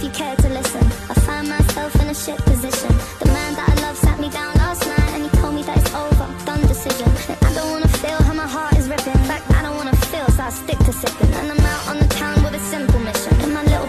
you care to listen. I find myself in a shit position.